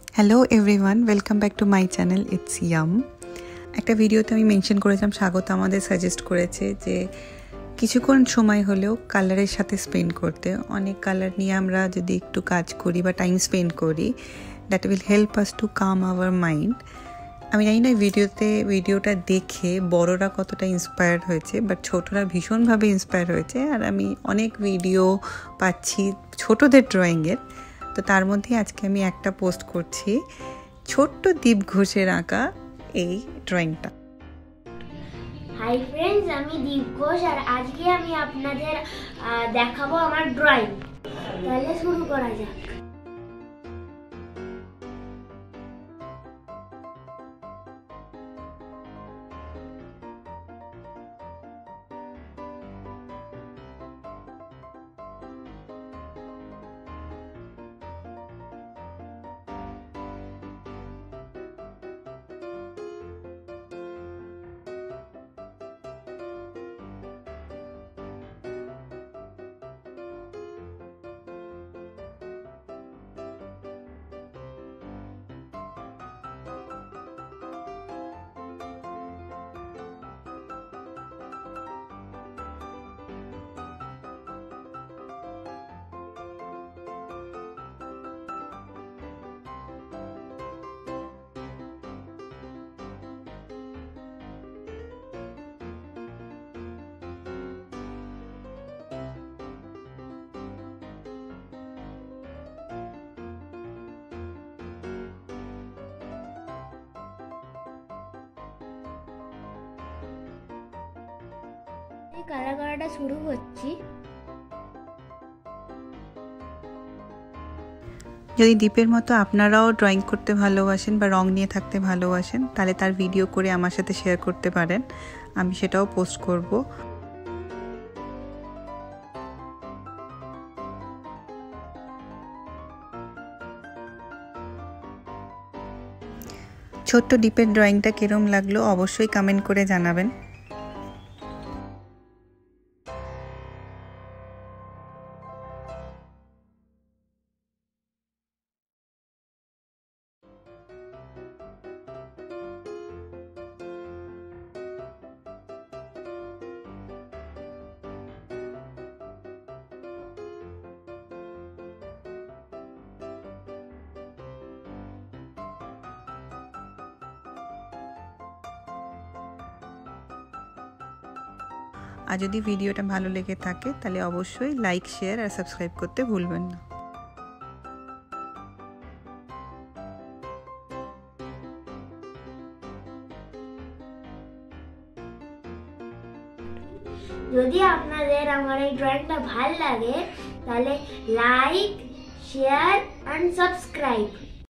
Hello everyone, welcome back to my channel EatsYum। একটা ভিডিওতে আমি মেনশন করেছিলাম, স্বাগত আমাদের সাজেস্ট করেছে যে কিছুক্ষণ সময় হলেও কালারের সাথে স্পেন্ড করতে। অনেক কালার নিয়ে আমরা যদি একটু কাজ করি বা টাইম স্পেন্ড করি, that will help us to calm our mind. আমি জানি না ভিডিওটা দেখে বড়রা কতটা ইন্সপায়ার্ড হয়েছে, বাট ছোটরা ভীষণভাবে ইন্সপায়ার হয়েছে। আর আমি অনেক ভিডিও পাচ্ছি ছোটদের ড্রয়িংয়ের, তো তার মধ্যে আজকে আমি একটা পোস্ট করছি ছোট্ট দীপ ঘোষের আঁকা এই ড্রয়িংটা। হাই ফ্রেন্ডস, আমি দীপ ঘোষ আর আজকে আমি আপনাদের দেখাবো আমার ড্রয়িং। তাহলে শুরু করা যাক। কালার করাটা শুরু করছি। যদি দীপের মতো আপনারাও ড্রয়িং করতে ভালোবাসেন বা রং নিয়ে থাকতে ভালোবাসেন, তাহলে তার ভিডিও করে আমার সাথে শেয়ার করতে পারেন, আমি সেটাও পোস্ট করব। ছোট্ট দীপের ড্রয়িংটা কিরম লাগলো অবশ্যই কমেন্ট করে জানাবেন। আর যদি ভিডিওটা ভালো লেগে থাকে তাহলে অবশ্যই লাইক, শেয়ার আর সাবস্ক্রাইব করতে ভুলবেন না। যদি আপনাদের আমার এই ড্রয়িংটা ভালো লাগে তাহলে লাইক, শেয়ার এন্ড সাবস্ক্রাইব।